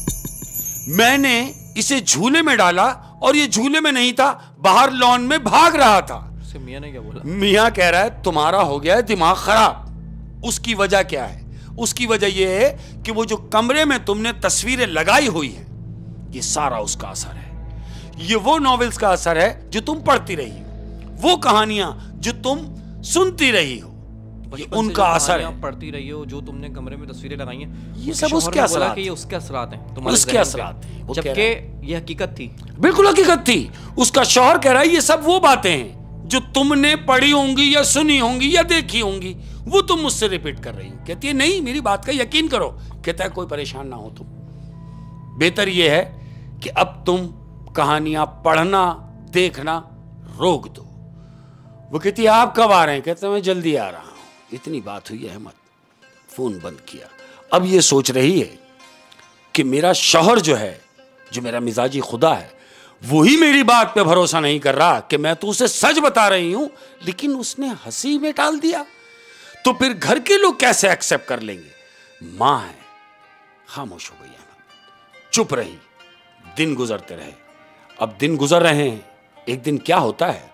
मैंने इसे झूले में डाला और ये झूले में नहीं था, बाहर लॉन में भाग रहा था। मियां ने क्या बोला? मियां कह रहा है तुम्हारा हो गया है दिमाग खराब। उसकी वजह क्या है? उसकी वजह यह है कि वो जो कमरे में तुमने तस्वीरें लगाई हुई है, ये सारा उसका असर है। ये वो नॉवेल्स का असर है जो तुम पढ़ती रही हो, वो कहानियां जो तुम सुनती रही हो, ये उनका असर है। पढ़ती रही हो, जो तुमने कमरे में तस्वीरें लगाई हैं, ये सब उसके असरात, ये उसके असरात हैं, तुम्हारे उसके असरात हैं। जबकि ये हकीकत थी, बिल्कुल हकीकत थी। उसका शौहर कह रहा है ये सब वो बातें हैं जो तुमने पढ़ी होंगी या सुनी होंगी या देखी होंगी, वो तुम मुझसे रिपीट कर रही हो। कहती है नहीं मेरी बात का यकीन करो। कहता है कोई परेशान ना हो तुम, बेहतर ये है कि अब तुम कहानियां पढ़ना देखना रोक दो। वो कहती है आप कब आ रहे हैं। कहते हैं मैं जल्दी आ रहा हूं। इतनी बात हुई है अहमद, फोन बंद किया। अब ये सोच रही है कि मेरा शौहर जो है, जो मेरा मिजाजी खुदा है, वही मेरी बात पे भरोसा नहीं कर रहा कि मैं तो उसे सच बता रही हूं, लेकिन उसने हंसी में टाल दिया, तो फिर घर के लोग कैसे एक्सेप्ट कर लेंगे। मां है। खामोश हो गई अहमद, चुप रही। दिन गुजरते रहे। अब दिन गुजर रहे हैं। एक दिन क्या होता है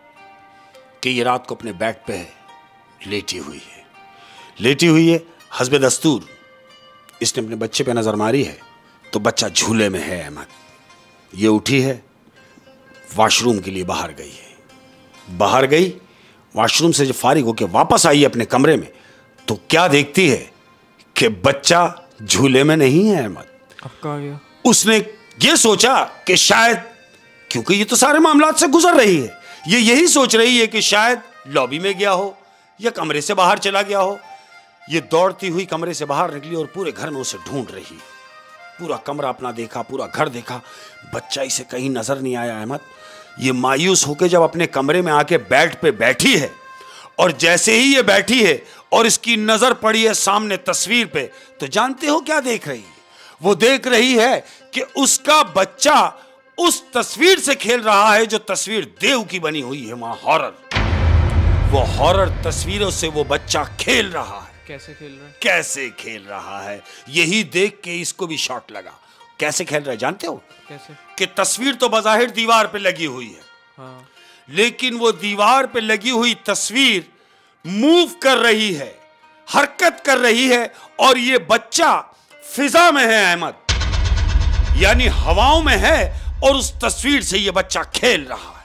कि ये रात को अपने बेड पे लेटी हुई है लेटी हुई है हस्बे दस्तूर इसने अपने बच्चे पे नजर मारी है तो बच्चा झूले में है। अहमद ये उठी है, वॉशरूम के लिए बाहर गई है। बाहर गई, वॉशरूम से जब फारिग होकर वापस आई अपने कमरे में, तो क्या देखती है कि बच्चा झूले में नहीं है। अहमद अब कहाँ गया? उसने ये सोचा कि शायद, क्योंकि ये तो सारे मामलात से गुजर रही है, ये यही सोच रही है कि शायद लॉबी में गया हो या कमरे से बाहर चला गया हो। ये दौड़ती हुई कमरे से बाहर निकली और पूरे घर में उसे ढूंढ रही है। पूरा कमरा अपना देखा, पूरा घर देखा, बच्चा इसे कहीं नजर नहीं आया। अहमद ये मायूस होकर जब अपने कमरे में आके बेड पे बैठी है, और जैसे ही ये बैठी है और इसकी नजर पड़ी है सामने तस्वीर पे, तो जानते हो क्या देख रही है? वो देख रही है कि उसका बच्चा उस तस्वीर से खेल रहा है जो तस्वीर देव की बनी हुई है, वहां हॉरर। वो हॉरर तस्वीरों से वो बच्चा खेल रहा है। कैसे खेल रहा है? कैसे खेल रहा है, यही देख के इसको भी शॉक लगा। कैसे खेल रहा है जानते हो? कैसे? कि तस्वीर तो बज़ाहिर दीवार पे लगी हुई है, हाँ। लेकिन वो दीवार पे लगी हुई तस्वीर मूव कर रही है, हरकत कर रही है, और ये बच्चा फिजा में है अहमद, यानी हवाओं में है, और उस तस्वीर से ये बच्चा खेल रहा है।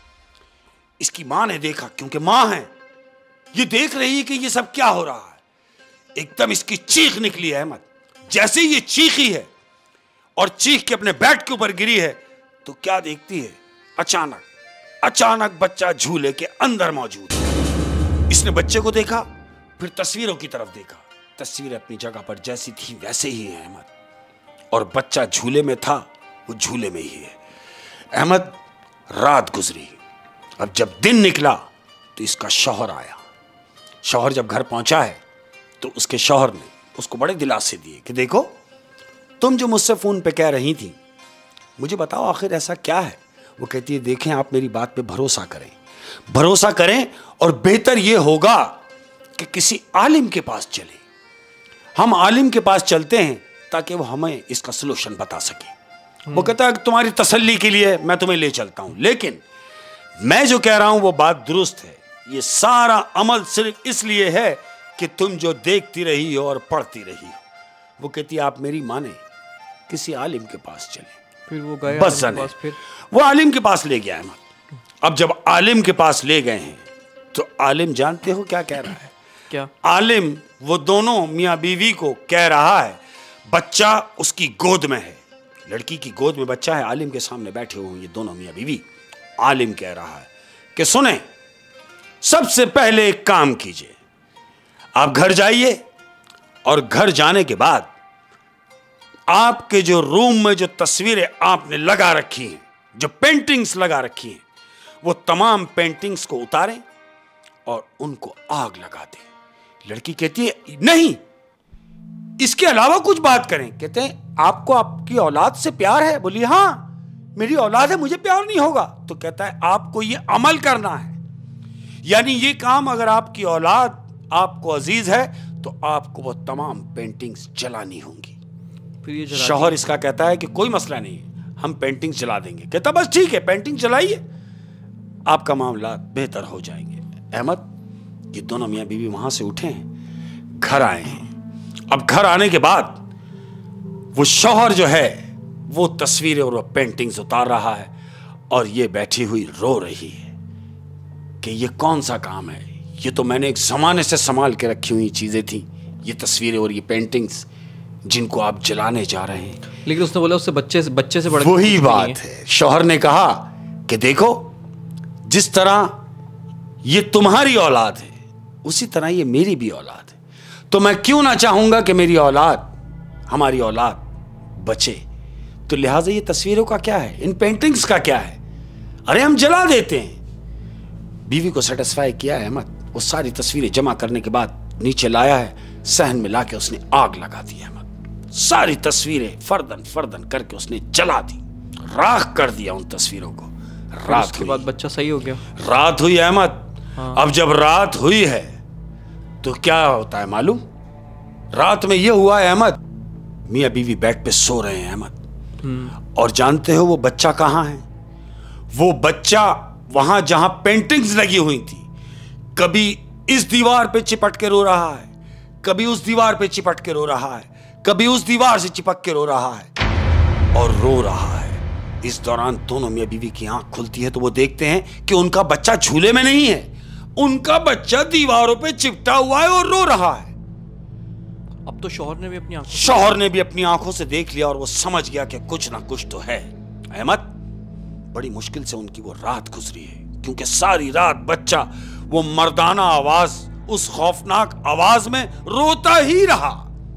इसकी मां ने देखा, क्योंकि मां है, ये देख रही है कि ये सब क्या हो रहा है। एकदम इसकी चीख निकली है अहमद। जैसे ही ये चीखी है और चीख के अपने बेड के ऊपर गिरी है, तो क्या देखती है? अचानक अचानक बच्चा झूले के अंदर मौजूद है। इसने बच्चे को देखा, फिर तस्वीरों की तरफ देखा। तस्वीर अपनी जगह पर जैसी थी वैसे ही है अहमद, और बच्चा झूले में था, वो झूले में ही है। अहमद रात गुजरी। अब जब दिन निकला तो इसका शौहर आया। शौहर जब घर पहुंचा है तो उसके शौहर ने उसको बड़े दिलासे दिए कि देखो, तुम जो मुझसे फोन पे कह रही थी, मुझे बताओ आखिर ऐसा क्या है। वो कहती है देखें, आप मेरी बात पे भरोसा करें भरोसा करें और बेहतर यह होगा कि किसी आलिम के पास चलें। हम आलिम के पास चलते हैं ताकि वो हमें इसका सलूशन बता सके। वो कहता है तुम्हारी तसल्ली के लिए मैं तुम्हें ले चलता हूं, लेकिन मैं जो कह रहा हूं वो बात दुरुस्त है। ये सारा अमल सिर्फ इसलिए है कि तुम जो देखती रही हो और पढ़ती रही हो। वो कहती है आप मेरी माने, किसी आलिम के पास चले। फिर वो गए बस जाने, फिर वो आलिम के पास ले गया अहमद। अब जब आलिम के पास ले गए हैं तो आलिम जानते हो क्या कह रहा है? क्या? आलिम वो दोनों मियाँ बीवी को कह रहा है, बच्चा उसकी गोद में है, लड़की की गोद में बच्चा है, आलिम के सामने बैठे हुए ये दोनों मियाँ बीवी। आलिम कह रहा है कि सुने, सबसे पहले एक काम कीजिए, आप घर जाइए और घर जाने के बाद आपके जो रूम में जो तस्वीरें आपने लगा रखी हैं, जो पेंटिंग्स लगा रखी हैं, वो तमाम पेंटिंग्स को उतारें और उनको आग लगा दें। लड़की कहती है नहीं, इसके अलावा कुछ बात करें। कहते हैं आपको आपकी औलाद से प्यार है? बोली हाँ मेरी औलाद है, मुझे प्यार नहीं होगा। तो कहता है आपको ये अमल करना है, यानी ये काम अगर आपकी औलाद आपको अजीज है तो आपको वो तमाम पेंटिंग्स जलानी होंगी। फिर ये शौहर इसका कहता है कि कोई मसला नहीं, हम पेंटिंग जला देंगे। कहता बस ठीक है, पेंटिंग जलाइए, आपका मामला बेहतर हो जाएंगे। अहमद ये दोनों मियाँ बीवी वहां से उठे हैं, घर आए हैं। अब घर आने के बाद वो शौहर जो है वो तस्वीरें और वो पेंटिंग्स उतार रहा है और ये बैठी हुई रो रही है कि ये कौन सा काम है, ये तो मैंने एक जमाने से संभाल के रखी हुई चीजें थी, ये तस्वीरें और ये पेंटिंग्स जिनको आप जलाने जा रहे हैं। लेकिन उसने बोला उससे बच्चे से बच्चे से बड़ा वही बात है। शौहर ने कहा कि देखो, जिस तरह ये तुम्हारी औलाद है उसी तरह ये मेरी भी औलाद है, तो मैं क्यों ना चाहूंगा कि मेरी औलाद, हमारी औलाद बचे। तो लिहाजा ये तस्वीरों का क्या है, इन पेंटिंग्स का क्या है, अरे हम जला देते हैं। बीवी को सेटिस्फाई किया है अहमद, वो सारी तस्वीरें जमा करने के बाद नीचे लाया है, सहन में लाके उसने आग लगा दी अहमद। सारी तस्वीरें फर्दन फर्दन करके उसने जला दी, राख कर दिया उन तस्वीरों को। रात के बाद बच्चा सही हो गया। रात हुई अहमद। हाँ। अब जब रात हुई है तो क्या होता है मालूम? रात में यह हुआ है अहमद, मियाँ बीवी बेड पे सो रहे हैं अहमद, और जानते हो वो बच्चा कहां है? वो बच्चा वहां जहां पेंटिंग्स लगी हुई थी, कभी इस दीवार पे चिपट के रो रहा है, कभी उस दीवार पे चिपट के रो रहा है, कभी उस दीवार से चिपक के रो रहा है और रो रहा है। इस दौरान दोनों मियाँ बीवी की आंख खुलती है तो वो देखते हैं कि उनका बच्चा झूले में नहीं है, उनका बच्चा दीवारों पे चिपटा हुआ है और रो रहा है। अब तो शौहर ने भी अपनी आंखों शौहर ने भी अपनी आंखों से देख लिया और वो समझ गया कि कुछ ना कुछ तो है। अहमद बड़ी मुश्किल से उनकी वो रात गुजरी है, क्योंकि सारी रात बच्चा वो मर्दाना आवाज, उस खौफनाक आवाज में रोता ही रहा।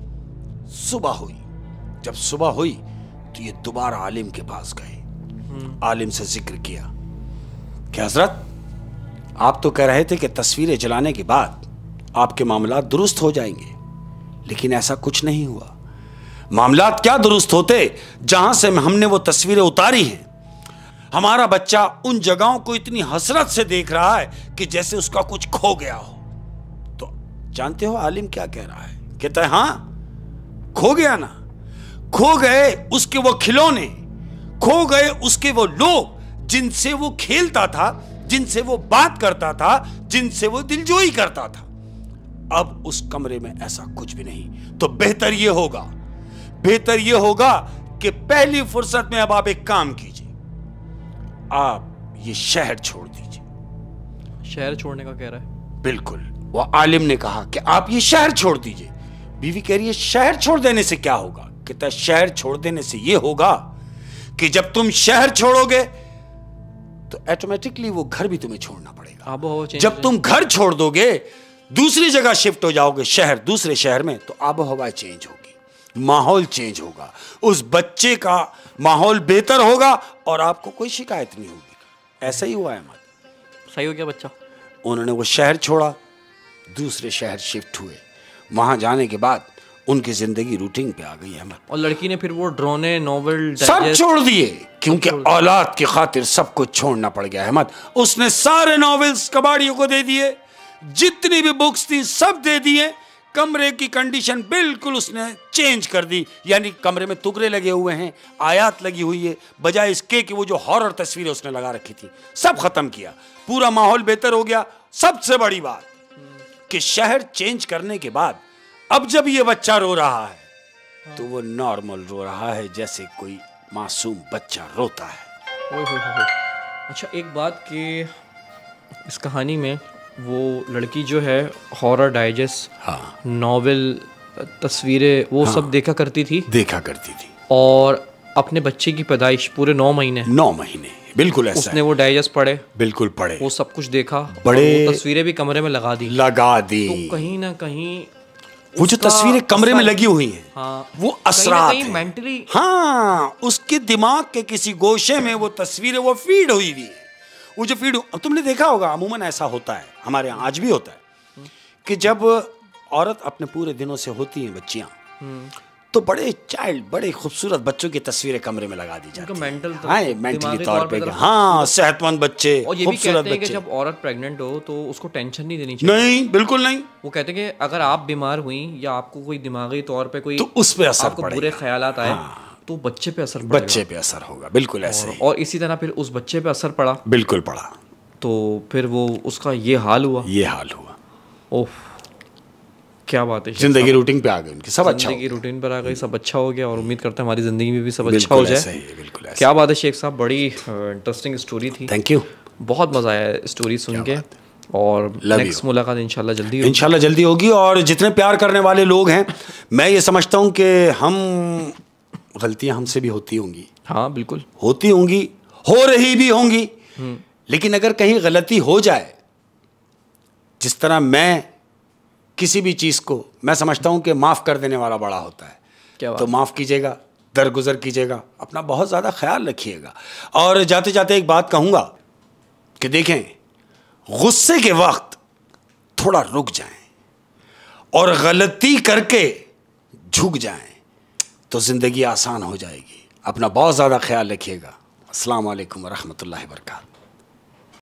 सुबह हुई, जब सुबह हुई तो ये दोबारा आलिम के पास गए। आलिम से जिक्र किया कि हजरत, आप तो कह रहे थे कि तस्वीरें जलाने के बाद आपके मामलात दुरुस्त हो जाएंगे, लेकिन ऐसा कुछ नहीं हुआ। मामलात क्या दुरुस्त होते, जहां से हमने वो तस्वीरें उतारी हैं, हमारा बच्चा उन जगहों को इतनी हसरत से देख रहा है कि जैसे उसका कुछ खो गया हो। तो जानते हो आलिम क्या कह रहा है? कहता है हाँ खो गया ना, खो गए उसके वो खिलौने, खो गए उसके वो लोग जिनसे वो खेलता था, जिनसे वो बात करता था, जिनसे वो दिलजोई करता था। अब उस कमरे में ऐसा कुछ भी नहीं। तो बेहतर ये होगा, बेहतर ये होगा कि पहली फुर्सत में अब आप एक काम कीजिए, आप ये शहर छोड़ दीजिए। शहर छोड़ने का कह रहा है? बिल्कुल। वो आलिम ने कहा कि आप ये शहर छोड़ दीजिए। बीवी कह रही है शहर छोड़ देने से क्या होगा? कहता है शहर छोड़ देने से ये होगा कि जब तुम शहर छोड़ोगे तो ऑटोमेटिकली वो घर भी तुम्हें छोड़ना पड़ेगा। आबो जब तुम घर छोड़ दोगे, दूसरी जगह शिफ्ट हो जाओगे, शहर, दूसरे शहर में, तो आबो हवा चेंज होगी, माहौल चेंज होगा, उस बच्चे का माहौल बेहतर होगा और आपको कोई शिकायत नहीं होगी। ऐसा ही हुआ है अहमद। सही हो गया बच्चा। उन्होंने वो शहर छोड़ा, दूसरे शहर शिफ्ट हुए। वहां जाने के बाद उनकी जिंदगी रूटीन पे आ गई अहमद। और लड़की ने फिर वो ड्रोने, नॉवेल सब छोड़ दिए, क्योंकि औलाद की खातिर सब कुछ छोड़ना पड़ गया अहमद। उसने सारे नॉवेल्स कबाड़ियों को दे दिए, जितनी भी बुक्स थी सब दे दिए। कमरे की कंडीशन बिल्कुल उसने चेंज कर दी, यानी कमरे में तुगरे लगे हुए हैं, आयात लगी हुई है, बजाय इसके कि वो जो हॉरर तस्वीरें उसने लगा रखी थी सब खत्म किया। पूरा माहौल बेहतर हो गया, सबसे बड़ी बात कि शहर चेंज करने के बाद अब जब ये बच्चा रो रहा है हाँ। तो वो नॉर्मल रो रहा है जैसे कोई मासूम बच्चा रोता है। ओए होए होए। अच्छा एक बात कि इस कहानी में वो लड़की जो है हॉरर डाइजेस्ट, हाँ, नॉवेल, तस्वीरें वो हाँ, सब देखा करती थी देखा करती थी और अपने बच्चे की पैदाइश पूरे नौ महीने नौ महीने बिल्कुल ऐसा उसने वो डाइजेस्ट पढ़े, बिल्कुल पढ़े, वो सब कुछ देखा, बड़े वो तस्वीरें भी कमरे में लगा दी लगा दी तो कहीं ना कहीं वो जो तस्वीरें कमरे में लगी हुई हैं हाँ, वो असरात हैं मेंटली, हाँ, उसके दिमाग के किसी गोशे में वो तस्वीरें वो फीड हुई हुई है। वो जो फीड, अब तुमने देखा होगा अमूमन ऐसा होता है, हमारे यहाँ आज भी होता है कि जब औरत अपने पूरे दिनों से होती हैं बच्चियां तो बड़े चाइल्ड, बड़े खूबसूरत बच्चों की तस्वीरें कमरे में लगा दी जाती हैं मेंटल हाँ मेंटली तौर पे हाँ, सेहतमंद बच्चे, और ये भी कहते हैं कि जब औरत प्रेग्नेंट हो तो उसको टेंशन नहीं देनी चाहिए। नहीं, बिल्कुल नहीं। वो कहते हैं कि अगर आप बीमार हुई या आपको कोई दिमागी तौर पे कोई तो उस पे असर आपको बुरे ख्यालात आए तो बच्चे पे असर पड़ेगा, बच्चे पे असर होगा, बिल्कुल ऐसे ही। और इसी तरह फिर उस बच्चे पे असर पड़ा, बिल्कुल पड़ा, तो फिर वो उसका ये हाल हुआ ये हाल हुआ ओह क्या बात है, जिंदगी रूटीन पे आ गई उनकी, सब अच्छा, जिंदगी रूटीन पर आ गई, सब अच्छा हो गया और उम्मीद करते हैं हमारी जिंदगी में भी सब अच्छा हो जाए। बिल्कुल क्या बात है शेख साहब, बड़ी इंटरेस्टिंग स्टोरी थी। थैंक यू, बहुत मजा आया स्टोरी सुन के और नेक्स्ट मुलाकात इंशाल्लाह जल्दी होगी। इंशाल्लाह जल्दी होगी। और जितने प्यार करने वाले लोग हैं, मैं ये समझता हूँ कि हम गलतियां हमसे भी होती होंगी, हाँ बिल्कुल होती होंगी, हो रही भी होंगी, लेकिन अगर कहीं गलती हो जाए, जिस तरह मैं किसी भी चीज़ को मैं समझता हूँ कि माफ़ कर देने वाला बड़ा होता है, क्या तो माफ़ कीजिएगा, दरगुजर कीजिएगा, अपना बहुत ज़्यादा ख्याल रखिएगा। और जाते जाते एक बात कहूँगा कि देखें, गुस्से के वक्त थोड़ा रुक जाएं और गलती करके झुक जाएं तो ज़िंदगी आसान हो जाएगी। अपना बहुत ज़्यादा ख्याल रखिएगा। अस्सलाम वालेकुम व रहमतुल्लाहि व बरकातहू।